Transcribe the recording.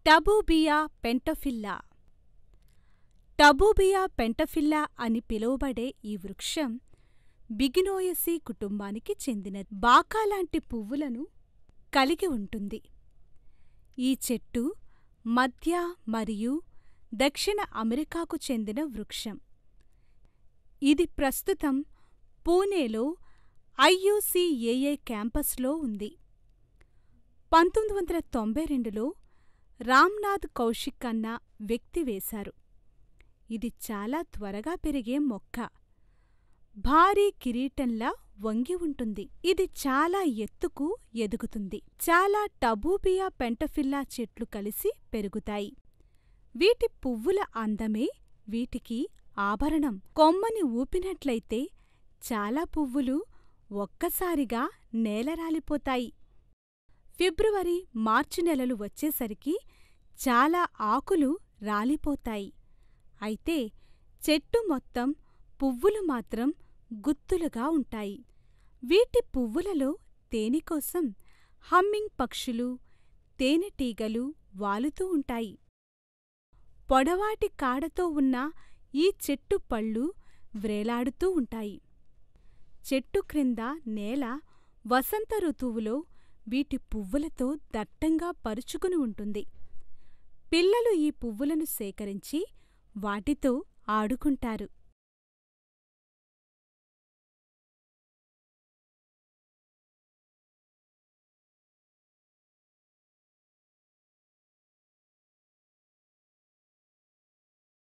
టబూబియా పెంటఫిల్లా. టబూబియా పెంటఫిల్లా అని పిలువబడే ఈ వృక్షం బిగ్నోయసీ కుటుంబానికి చెందినది. బాకాలాంటి పువ్వులను కలిగి ఉంటుంది. ఈ చెట్టు మధ్య మరియు దక్షిణ అమెరికాకు చెందిన వృక్షం. ఇది ప్రస్తుతం పూణేలో IUCAA క్యాంపస్లో ఉంది. 1992లో రామ్నాథ్ కౌశిక్ అన్న వ్యక్తి వేశారు. ఇది చాలా త్వరగా పెరిగే మొక్క. భారీ కిరీటంలా వంగి ఉంటుంది. ఇది చాలా ఎత్తుకు ఎదుగుతుంది. చాలా టబూబియా పెంటఫిల్లా చెట్లు కలిసి పెరుగుతాయి. వీటి పువ్వుల అందమే వీటికి ఆభరణం. కొమ్మని ఊపినట్లయితే చాలా పువ్వులు ఒక్కసారిగా నేలరాలిపోతాయి. ఫిబ్రవరి, మార్చి నెలలు వచ్చేసరికి చాలా ఆకులు రాలిపోతాయి. అయితే చెట్టు మొత్తం పువ్వులు మాత్రం గుత్తులుగా ఉంటాయి. వీటి పువ్వులలో తేనెకోసం హమ్మింగ్ పక్షులు, తేనెటీగలు వాలుతూ ఉంటాయి. పొడవాటి కాడతో ఉన్న ఈ చెట్టు పళ్ళు వ్రేలాడుతూ ఉంటాయి. చెట్టు క్రింద నేల వసంత ఋతువులో వీటి పువ్వులతో దట్టంగా పరుచుకుని ఉంటుంది. పిల్లలు ఈ పువ్వులను సేకరించి వాటితో ఆడుకుంటారు.